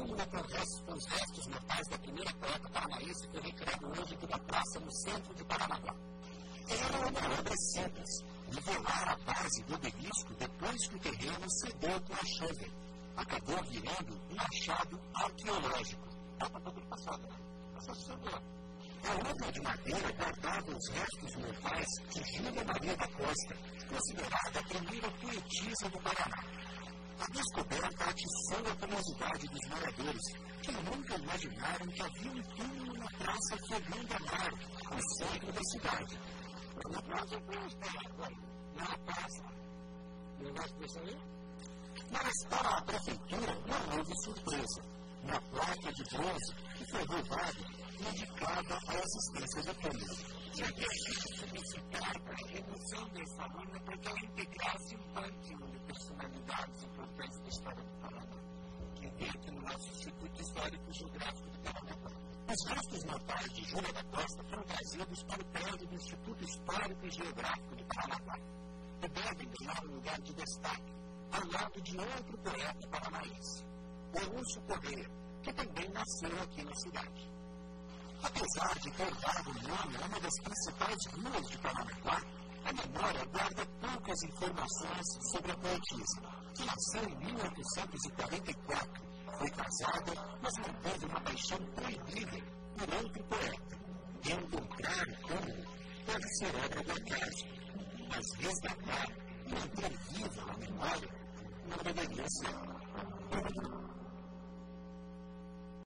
túmulo com os restos mortais da primeira poeta paranaense foi retirado hoje de uma praça no centro de Paranaguá. Era uma obra simples, nivelar a base do obelisco depois que o terreno cedeu com a chuva. Acabou virando um achado arqueológico. Dá para poder passar, né? Essa chegou. A obra de madeira guardava os restos mortais de Júlia Maria da Costa, considerada a primeira poetisa do Paraná. A descoberta atiçou a curiosidade dos moradores, que nunca imaginaram que havia um túmulo na Praça Fernando Amaro, no centro da cidade. Na praça, na praça. O negócio desse aí? Mas para a prefeitura não houve surpresa. Uma placa de bronze que foi roubada indicava a existência do túmulo. Já que a gente solicitar para a remoção dessa urna porque ela integrasse um panteão de personalidades importantes da história do Paraná, que dentro do nosso Instituto Histórico e Geográfico do Paraná. Os restos mortais de Júlia da Costa foram trazidos para o prédio do Instituto Histórico e Geográfico do Paraná e devem ganhar um lugar de destaque ao lado de outro poeta paranaense, o Lúcio Correia, que também nasceu aqui na cidade. Apesar de ter dado o nome a uma das principais ruas de Paranaguá, a memória guarda poucas informações sobre a poetisa, que nasceu em 1844, foi casada, mas manteve uma paixão proibida por outro poeta. Encontrar o túmulo pode ser obra do acaso, mas resgatar e manter viva a memória não deveria ser.